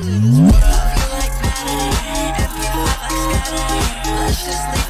feel like Madeline, MP5 like Saturday. Let's just leave